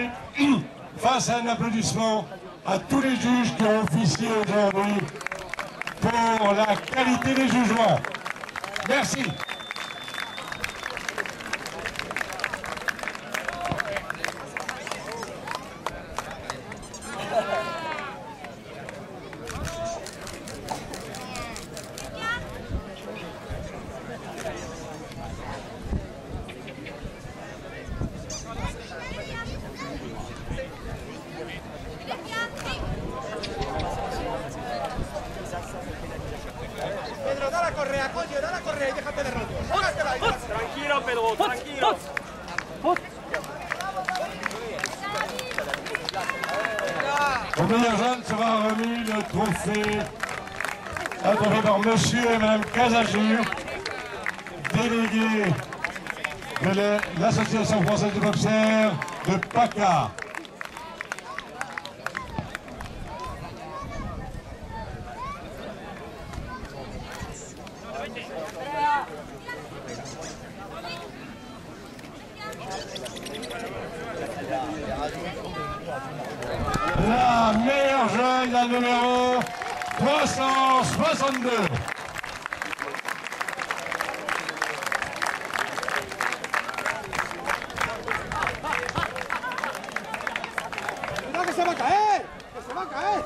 et face à un applaudissement à tous les juges qui ont officié aujourd'hui pour la qualité des jugements. Merci. Pedro, da la correa, coño, da la correa y déjate de rollo. Póngatela ahí. Tranquilo, Pedro, tranquilo. Au meilleur jeune sera remis le trophée attribué par monsieur et madame Casajur, délégués de l'Association française de boxeurs de PACA. La meilleure jeune, la numéro 362. Cuidado que se va a caer, que se va a caer.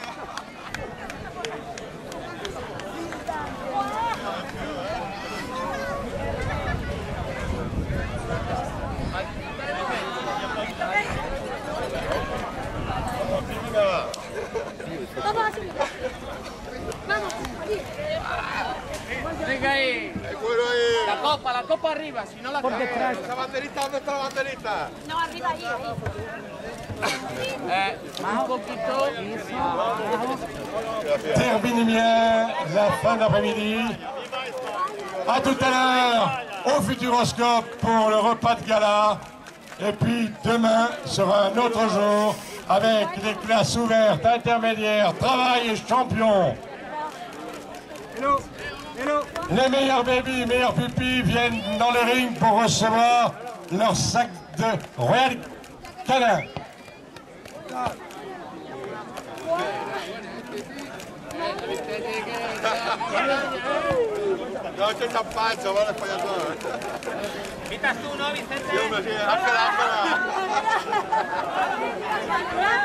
Venga ahí. La copa arriba, si no la Por detrás. ¿Esa banderita? ¿Dónde está la banderita? No, arriba ahí. Más un poquito. Termine bien la fin d'après-midi. A tout à l'heure au Futuroscope pour le repas de gala. Et puis demain sera un autre jour avec les classes ouvertes, intermédiaires, travail et champions. Hello. Hello. Les meilleurs bébés, meilleurs pupilles viennent dans le ring pour recevoir leur sac de Royal Canin. No, c'è champagna, guarda il pagliatore. Quitas tú, ¿no, Vicente? Io mi chiedo,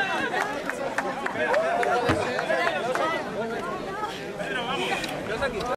Vamos.